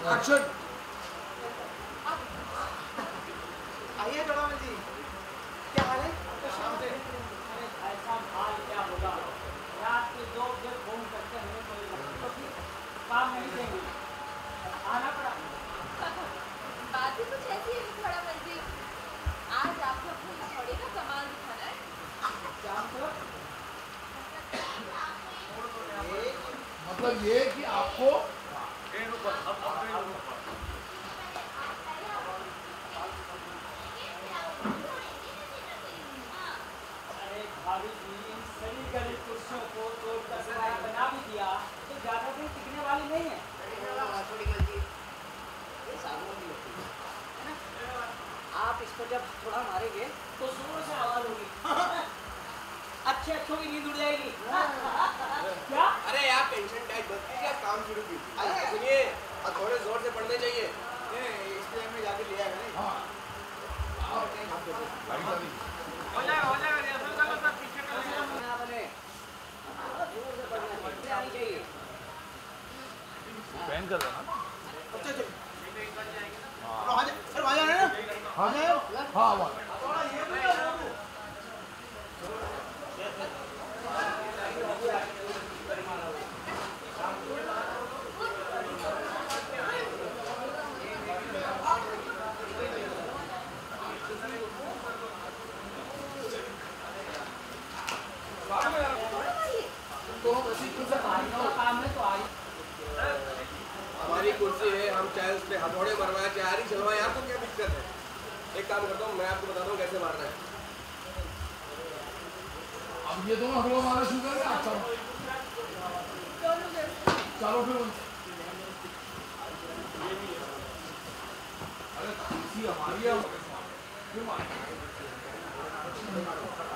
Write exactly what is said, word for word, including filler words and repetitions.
Action. आइए Donald जी, क्या हाल है? शाम से ऐसा हाल क्या होगा? रात के दो बजे फोन करते हमें कोई तो काम नहीं देंगे, आना पड़ा। बात ही कुछ ऐसी है डोनाल्ड जी, आज आपको अपने हथौड़े का कमाल दिखाना है। मतलब ये कि आपको अरे भाभी जी, इन सही गली कुर्सियों को तोड़कर दोबारा बना भी दिया तो ज्यादा दिन टिकने वाली नहीं है। ये साबुन भी होती है, है ना? आप इसको जब थोड़ा मारेंगे तो जोर से आवाज होगी। अच्छे अच्छों की नींद उड़ जाएगी। क्या? अरे यार टेंशन टाइप बस कीजिए, काम शुरू कीजिए। सुनिए, अब थोड़े जोर से पढ़ने चाहिए। इसलिए में जाके लिया है नहीं। हाँ हो जाएगा हो जाएगा रिहर्सल कर लो सब, पीछे कर लो। ना बने, जोर से पढ़ना चाहिए। बैन कर रहा ना। अच्छा चलो आ जा, अरे आ जा ना। हाँ हाँ वाह। हमारी कुर्सी है, हम चाहे उस पे हथौड़े मरवाए चाहे आरी चलवाए, आपको क्या दिक्कत है? एक काम करता हूँ, मैं आपको बता दूँ कैसे मारना है। अब ये दोनों हम लोग हमारा शुरू करेंगे। आप चलो चलो फिर। अरे कुर्सी हमारी है, क्यों मारेंगे?